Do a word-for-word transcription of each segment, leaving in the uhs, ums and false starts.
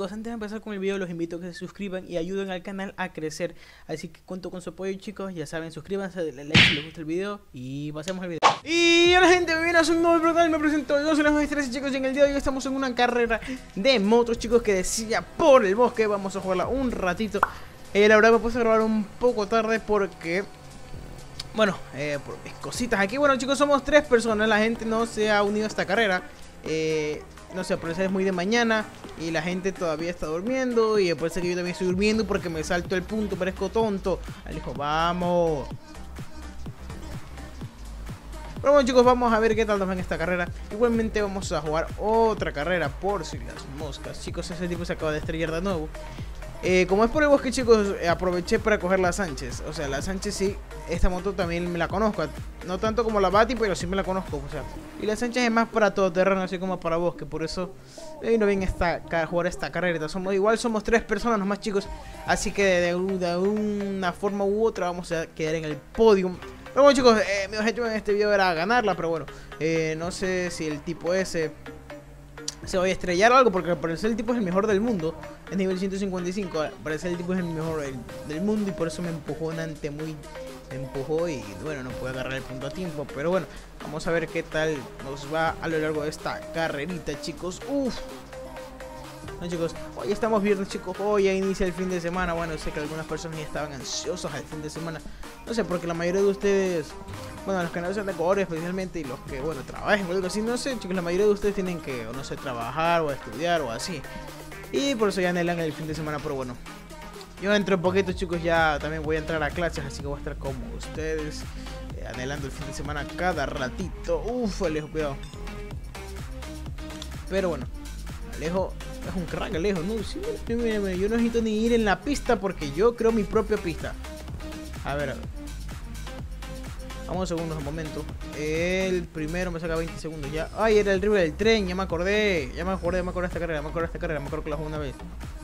chicos, antes de empezar con el video los invito a que se suscriban y ayuden al canal a crecer. Así que cuento con su apoyo, chicos. Ya saben, suscríbanse, denle like si les gusta el video y pasemos al video. Y hola gente, bienvenidos a un nuevo programa. Me presento, yo soy los maestros, chicos, y en el día de hoy estamos en una carrera de motos, chicos, que decía por el bosque. Vamos a jugarla un ratito. eh, La verdad me puse a grabar un poco tarde porque... Bueno, eh, por mis cositas aquí. Bueno, chicos, somos tres personas. La gente no se ha unido a esta carrera. Eh... No sé, por eso es muy de mañana y la gente todavía está durmiendo. Y después que yo también estoy durmiendo porque me salto el punto, parezco tonto. Él dijo, vamos. Pero bueno, chicos, vamos a ver qué tal nos va en esta carrera. Igualmente vamos a jugar otra carrera por si las moscas. Chicos, ese tipo se acaba de estrellar de nuevo. Eh, como es por el bosque, chicos, eh, aproveché para coger la Sánchez. O sea, la Sánchez sí, esta moto también me la conozco. No tanto como la Bati, pero sí me la conozco. O sea, y la Sánchez es más para todoterreno, así como para bosque. Por eso me vino bien esta, jugar esta carrera. Somos, igual somos tres personas nomás, chicos. Así que de, de, de una forma u otra vamos a quedar en el podio. Pero bueno, chicos, eh, mi objetivo en este video era ganarla. Pero bueno, eh, no sé si el tipo ese se va a estrellar o algo, porque al parecer el tipo es el mejor del mundo. Es nivel ciento cincuenta y cinco, al parecer el tipo es el mejor del, del mundo. Y por eso me empujó en ante muy... Me empujó y bueno, no pude agarrar el punto a tiempo. Pero bueno, vamos a ver qué tal nos va a lo largo de esta carrerita, chicos. Uff. No, chicos, hoy estamos viernes, chicos. Hoy ya inicia el fin de semana. Bueno, sé que algunas personas ya estaban ansiosos al fin de semana. No sé, porque la mayoría de ustedes, bueno, los que no sean de Ecuador especialmente, y los que, bueno, trabajen o algo así, no sé, chicos, la mayoría de ustedes tienen que, o no sé, trabajar o estudiar o así. Y por eso ya anhelan el fin de semana, pero bueno. Yo dentro de poquito, chicos, ya también voy a entrar a clases, así que voy a estar como ustedes, eh, anhelando el fin de semana cada ratito. Uf, Alejo, cuidado. Pero bueno, Alejo es un crack, Alejo, ¿no? Sí, mira, mira, yo no necesito ni ir en la pista porque yo creo mi propia pista. A ver, a ver. Vamos segundos, un momento. El primero me saca veinte segundos ya. Ay, era el río del tren, ya me acordé. Ya me acordé, ya me acordé de esta carrera, me acordé de esta carrera, me acuerdo que la jugué una vez.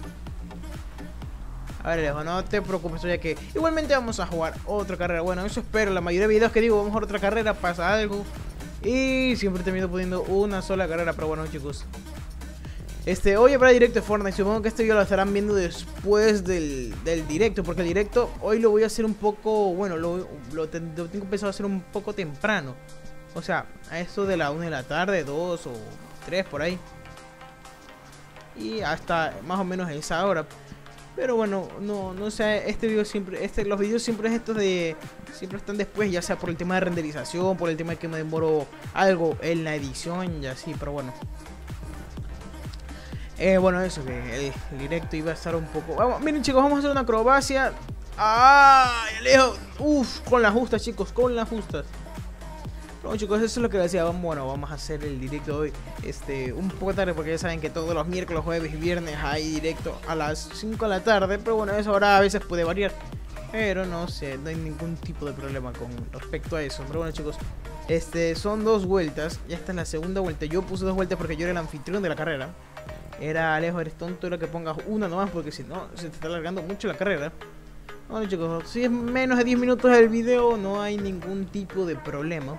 A ver, Alejo, no te preocupes, ya que igualmente vamos a jugar otra carrera. Bueno, eso espero. La mayoría de videos que digo, vamos a jugar otra carrera, pasa algo. Y siempre termino poniendo una sola carrera. Pero bueno, chicos, Este, hoy habrá directo de Fortnite. Supongo que este video lo estarán viendo después del, del directo. Porque el directo hoy lo voy a hacer un poco... Bueno, lo, lo, te, lo tengo pensado hacer un poco temprano. O sea, a eso de la una de la tarde, dos o tres por ahí. Y hasta más o menos a esa hora. Pero bueno, no, no sé, este video siempre, este, los videos siempre es estos de, siempre están después, ya sea por el tema de renderización, por el tema de que me demoro algo en la edición y así, pero bueno. Eh, bueno, eso, que el, el directo iba a estar un poco... Vamos, miren, chicos, vamos a hacer una acrobacia. ¡Ay, Alejo! Uf, con las justas, chicos, con las justas. Bueno, chicos, eso es lo que decía. Bueno, vamos a hacer el directo hoy este, un poco tarde, porque ya saben que todos los miércoles, jueves y viernes hay directo a las cinco de la tarde. Pero bueno, eso ahora a veces puede variar. Pero no sé, no hay ningún tipo de problema con respecto a eso. Pero bueno, chicos, este, son dos vueltas. Ya está en la segunda vuelta. Yo puse dos vueltas porque yo era el anfitrión de la carrera. Era Alejo, eres tonto, era que pongas una nomás, porque si no, se te está alargando mucho la carrera. Bueno, chicos, si es menos de diez minutos el video, no hay ningún tipo de problema.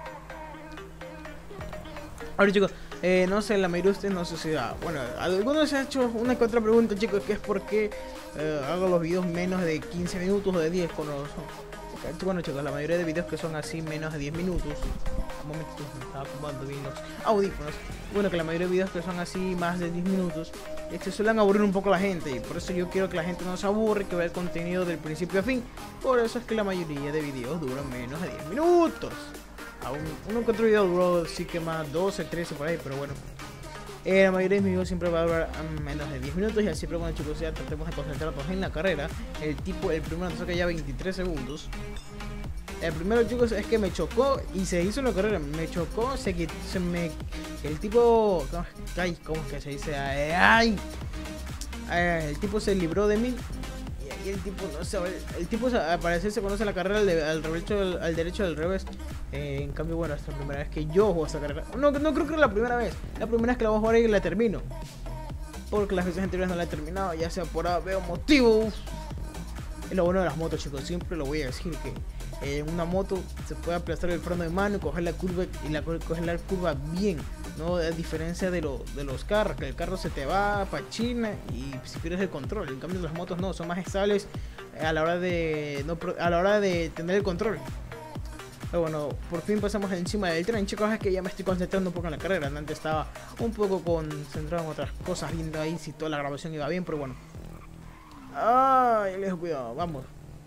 Ahora, chicos, eh, no sé, la mayoría de ustedes no sé si... Ah, bueno, algunos se han hecho una que otra pregunta, chicos, que es por qué eh, hago los videos menos de quince minutos o de diez con los... Bueno, chicos, la mayoría de videos que son así menos de diez minutos... Un momento, me estaba acomodando bien los audífonos. Bueno, que la mayoría de videos que son así más de diez minutos este, suelen aburrir un poco a la gente. Y por eso yo quiero que la gente no se aburre, que vea el contenido del principio a fin. Por eso es que la mayoría de videos duran menos de diez minutos. Aún uno que otro video duró sí que más doce, trece por ahí, pero bueno. Eh, la mayoría de mis videos siempre va a durar um, menos de diez minutos. Y así, pero bueno, chicos, ya tratemos de concentrarnos en la carrera. El tipo, el primero nos saca ya veintitrés segundos. El primero, chicos, es que me chocó y se hizo la carrera. Me chocó, se, se me... El tipo... Ay, ¿cómo es que se dice? Ay, ay, el tipo se libró de mí. Y el tipo, no sé, el, el tipo al parecer se conoce la carrera al, de, al, derecho, al, al derecho al revés. Eh, en cambio, bueno, esta es la primera vez que yo juego esta carrera. No, no creo que es la primera vez. La primera vez que la voy a jugar y la termino. Porque las veces anteriores no la he terminado, ya sea por veo motivo. Es lo bueno de las motos, chicos. Siempre lo voy a decir que en una moto se puede aplastar el freno de mano y coger la curva y la, coger la curva bien. No, a diferencia de, lo, de los carros, que el carro se te va para China y si pierdes el control. En cambio las motos no, son más estables a la hora de no, a la hora de tener el control. Pero bueno, por fin pasamos encima del tren, chicos. Es que ya me estoy concentrando un poco en la carrera. Antes estaba un poco concentrado en otras cosas, viendo ahí si toda la grabación iba bien, pero bueno. Ay, les cuidado, vamos.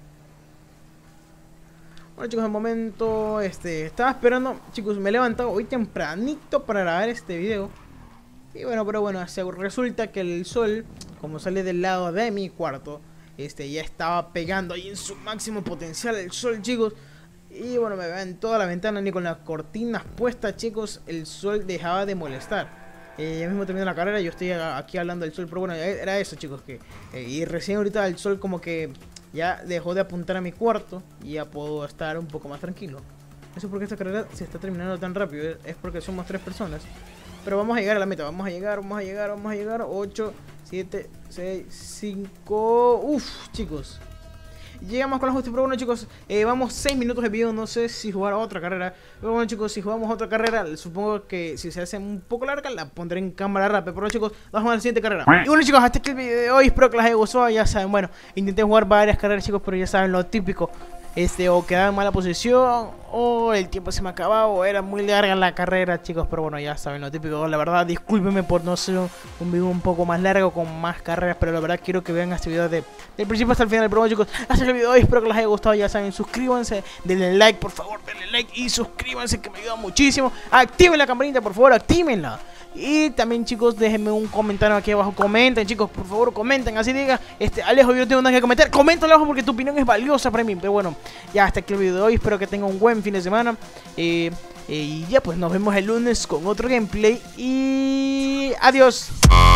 Bueno, chicos, de momento, este, estaba esperando, chicos, me he levantado hoy tempranito para grabar este video. Y bueno, pero bueno, resulta que el sol, como sale del lado de mi cuarto, este, ya estaba pegando ahí en su máximo potencial el sol, chicos. Y bueno, me vean toda la ventana, ni con las cortinas puestas, chicos, el sol dejaba de molestar. Eh, ya mismo terminé la carrera, yo estoy aquí hablando del sol, pero bueno, era eso, chicos, que eh, y recién ahorita el sol como que ya dejó de apuntar a mi cuarto y ya puedo estar un poco más tranquilo. Eso es porque esta carrera se está terminando tan rápido, es porque somos tres personas. Pero vamos a llegar a la meta, vamos a llegar, vamos a llegar, vamos a llegar. Ocho, siete, seis, cinco. Uff, chicos. Llegamos con la justicia, pero bueno, chicos, eh, vamos seis minutos de video. No sé si jugar a otra carrera. Pero bueno, chicos, si jugamos otra carrera, supongo que si se hace un poco larga, la pondré en cámara rápida. Pero bueno, chicos, vamos a la siguiente carrera. Y bueno, chicos, hasta aquí el video de hoy. Espero que les haya gustado. Ya saben, bueno, intenté jugar varias carreras, chicos, pero ya saben lo típico. Este, o quedaba en mala posición, o el tiempo se me acababa, o era muy larga la carrera, chicos. Pero bueno, ya saben lo típico. La verdad, discúlpenme por no ser un video un poco más largo con más carreras, pero la verdad quiero que vean este video de, del principio hasta el final. Pero bueno, chicos, hasta el video de hoy. Espero que les haya gustado. Ya saben, suscríbanse, denle like, por favor, denle like y suscríbanse, que me ayuda muchísimo. Activen la campanita, por favor, actívenla. Y también, chicos, déjenme un comentario aquí abajo. Comenten, chicos, por favor, comenten. Así diga, este, Alejo, yo tengo nada que comentar. Comenten abajo porque tu opinión es valiosa para mí. Pero bueno, ya hasta aquí el video de hoy. Espero que tengan un buen fin de semana. Eh, eh, y ya, pues nos vemos el lunes con otro gameplay. Y adiós.